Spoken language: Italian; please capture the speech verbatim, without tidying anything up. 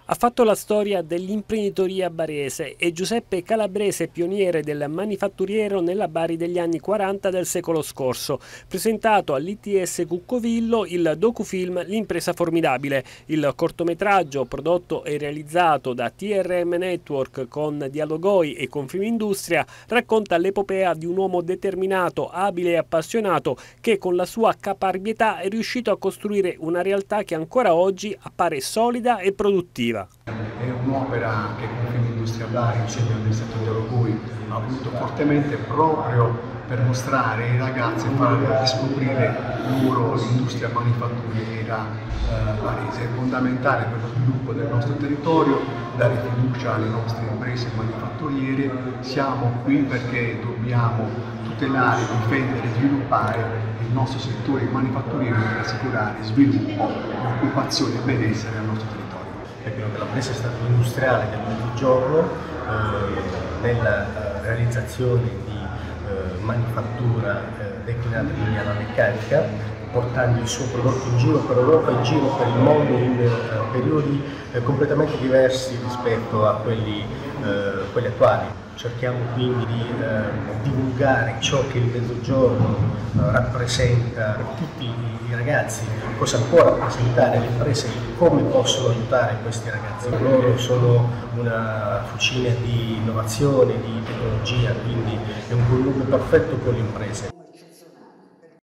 Ha fatto la storia dell'imprenditoria barese e Giuseppe Calabrese, pioniere del manifatturiero nella Bari degli anni quaranta del secolo scorso. Presentato all'I T S Cuccovillo il docufilm L'impresa formidabile. Il cortometraggio, prodotto e realizzato da T R M Network con Dialogoi e Confimindustria, racconta l'epopea di un uomo determinato, abile e appassionato che con la sua caparbietà è riuscito a costruire una realtà che ancora oggi appare solida e produttiva. È un'opera che Confimindustria Bari, insieme all'amministratore Dialogoi, ha voluto fortemente proprio per mostrare ai ragazzi e far riscoprire il ruolo dell'industria manifatturiera eh, barese. È fondamentale per lo sviluppo del nostro territorio, dare fiducia alle nostre imprese manifatturiere. Siamo qui perché dobbiamo tutelare, difendere e sviluppare il nostro settore manifatturiero per assicurare sviluppo, occupazione e benessere al nostro territorio. Perché Calabrese è stato industriale del mezzogiorno eh, nella eh, realizzazione di eh, manifattura eh, declinata in linea meccanica, portando il suo prodotto in giro per Europa e in giro per il mondo in eh, periodi eh, completamente diversi rispetto a quelli, eh, quelli attuali. Cerchiamo quindi di eh, divulgare ciò che il Mezzogiorno eh, rappresenta per tutti i ragazzi, cosa può rappresentare le imprese e come possono aiutare questi ragazzi. Loro sono una fucina di innovazione, di tecnologia, quindi è un connubio perfetto con le imprese.